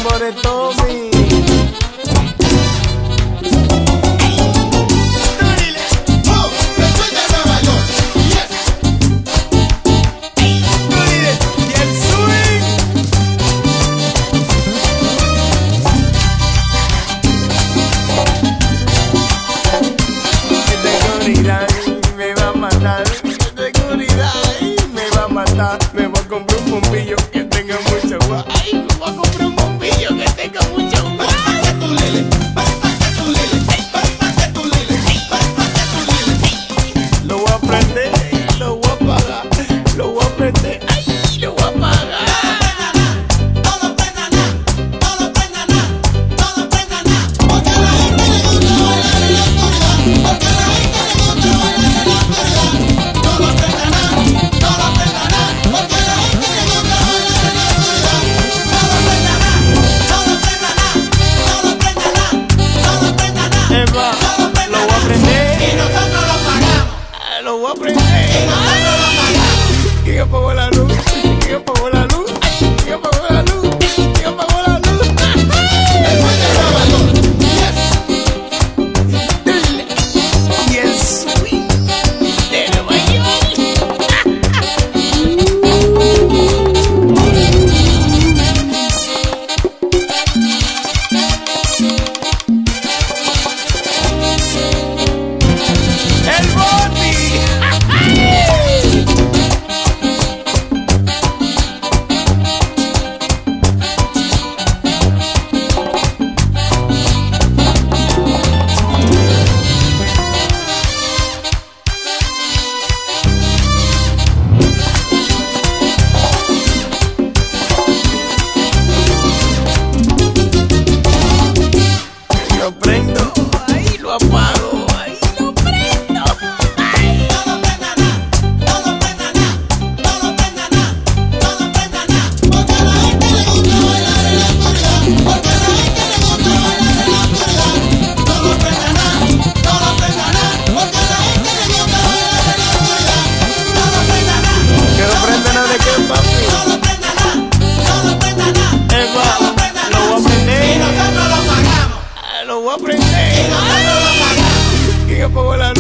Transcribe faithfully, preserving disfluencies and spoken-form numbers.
more Tommy. Me va a matar, me va a comprar un bombillo que tenga mucho guay. Ay, me voy a comprar un bombillo que tenga mucho guay. Lo voy a prender, lo voy a apagar, lo voy a prender, ay, lo voy a apagar. Todo prenda nada, todo prenda nada, todo prenda nada, porque a la gente le gusta bailar en la oscuridad, porque a la gente le gusta bailar en la oscuridad. Todo prenda nada, todo prenda nada, porque a la gente le gusta bailar en la oscuridad. Todo prenda nada, todo prenda nada, todo prenda nada, todo prenda nada, Eva, todo prenda lo voy a prender y nosotros lo pagamos. Ah, lo voy a prender. Y nosotros lo pagamos. ¿Quién apagó la luz? ¿Quién apagó la luz? ¿Quién apagó la luz? ¿Quién apagó la luz? El juez de Nueva York, yes. Y el swing de Nueva York. El Boti. Lo prendo, ahí lo apago, ahí lo prendo. Ay. Todo prenda nada, todo prenda nada, todo prenda nada, todo prenda nada, porque a la gente le gusta bailar en la oscuridad, porque a la gente le gusta bailar en la oscuridad. Todo prenda nada, todo prenda nada, porque a la gente le gusta bailar en la oscuridad. Todo prenda nada, Que no prende nada de qué, papi. todo prenda nada, todo prenda nada, Eva, todo prenda lo voy a nada, prender. y nosotros lo pagamos, Ah, lo voy a prender. y nosotros lo pagamos. ¿Quién apagó la luz?